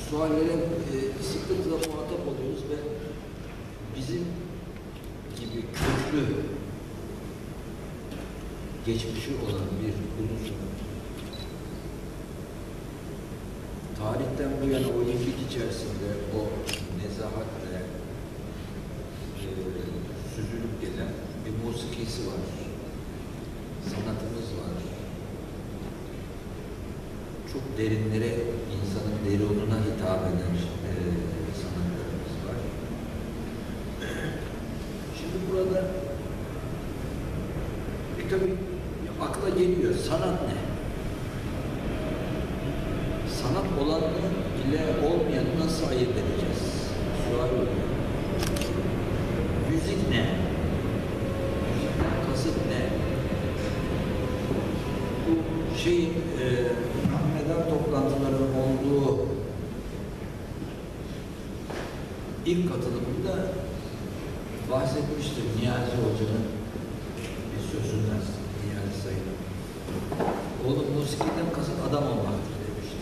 suallere sıklıkla muhatap oluyoruz ve bizim gibi köklü geçmişi olan bir ulusun tarihten bu yana o yıllık içerisinde o nezahatle süzülüp gelen bir musikisi var, sanatımız var. Çok derinlere, insanın derununa hitap eden sanatlarımız var. Şimdi burada tabii akla geliyor, sanat ne? Sanat olanı ile olmayanı nasıl ayırt edeceğiz? Sual oluyor. Müzik ne? Müzikten kasıt ne? Bu şeyin Ahmedar toplantılarının olduğu ilk katılımında bahsetmiştim Niyazi Hoca'nın bir sözünden, Niyazi Sayın'ın. Oğlum musikiden kasıt adam olmaktır demişti.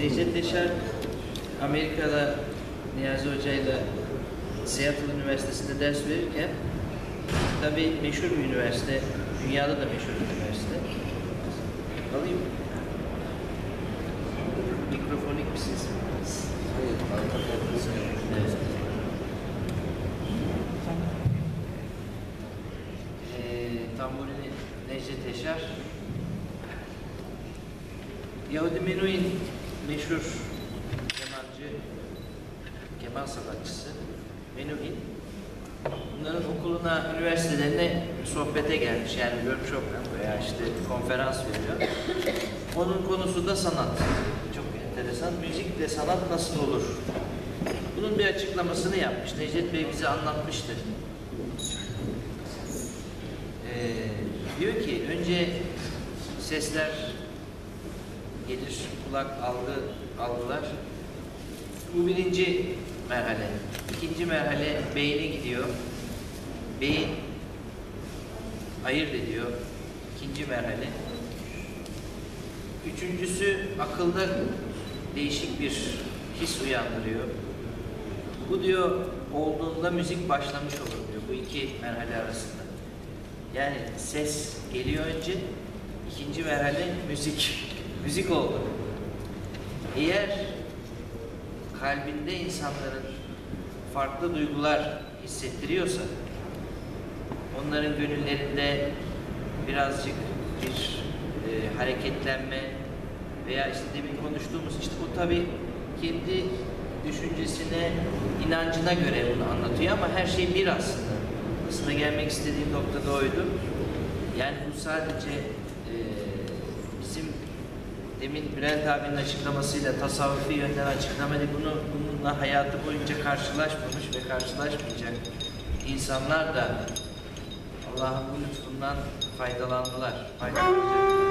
Necdet Yaşar Amerika'da Niyazi Hoca ile Seattle Üniversitesi'nde ders verirken, tabii meşhur bir üniversite, dünyada da meşhur bir üniversite. Alayım mı? Mikrofonik bir ses mi? Hayır, Evet. Tamburini Necdet Yaşar. Yahudi Menuhin meşhur kemancı, keman sanatçısı Menuhin. Bunların okuluna, üniversitelerine sohbete gelmiş, yani workshop veya işte konferans veriyor. Onun konusu da sanat. Çok enteresan. Müzikle sanat nasıl olur? Bunun bir açıklamasını yapmış. Necdet Bey bize anlatmıştı. Diyor ki önce sesler gelir, kulak algılar. Bu birinci merhale. İkinci merhale beyne gidiyor. Beyin ayırt ediyor. İkinci merhale. Üçüncüsü akılda değişik bir his uyandırıyor. Bu diyor olduğunda müzik başlamış olur diyor bu iki merhale arasında. Yani ses geliyor önce, ikinci merhale müzik oldu. Eğer kalbinde insanların farklı duygular hissettiriyorsa, onların gönüllerinde birazcık bir hareketlenme veya işte demin konuştuğumuz, işte bu tabii kendi düşüncesine, inancına göre bunu anlatıyor ama her şey bir aslında. Aslında gelmek istediğim nokta da oydu. Yani bu sadece bizim demin Bülent abinin açıklamasıyla tasavvufi yönden açıklamadı. Bununla hayatı boyunca karşılaşmamış ve karşılaşmayacak insanlar da Allah'ın bu lütfundan faydalandılar.